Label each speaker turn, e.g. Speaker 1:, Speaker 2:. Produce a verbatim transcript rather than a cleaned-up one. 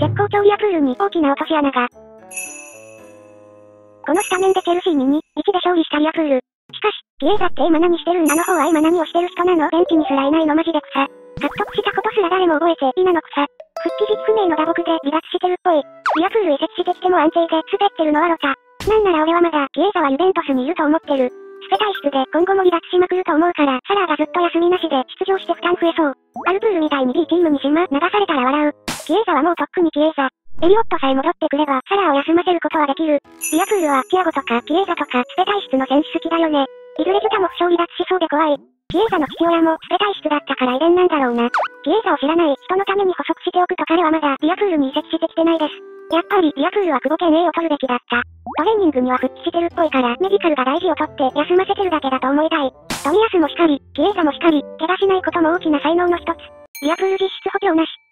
Speaker 1: 絶好調リアプールに大きな落とし穴が。このスタメンでチェルシーににたいいちで勝利したリアプール。しかし、ピエーザって今何してるんだの方は今何をしてる人なの？ベンチにすらいないのマジで草。獲得したことすら誰も覚えていなの草。復帰時期不明の打撲で離脱してるっぽい。リアプール移籍してきても安定で滑ってるのはロタ。なんなら俺はまだピエーザはユベントスにいると思ってる。スペ体質で今後も離脱しまくると思うから、サラーがずっと休みなしで出場して負担増えそう。アルプールみたいに B チームに島流されたら笑う。ピエーザはもうとっくにピエーザ。エリオットさえ戻ってくればサラーを休ませることはできる。リアプールはティアゴとかピエーザとかスペ体質の選手好きだよね。いずれジュタも負傷離脱しそうで怖い。ピエーザの父親もスペ体質だったから遺伝なんだろうな。ピエーザを知らない人のために補足しておくと彼はまだリアプールに移籍してきてないです。やっぱりリアプールは久保健 A を取るべきだった。トレーニングには復帰してるっぽいからメディカルが大事をとって休ませてるだけだと思いたい。冨安もしかり、ピエーザもしかり、怪我しないことも大きな才能の一つ。リアプール実質補強なし。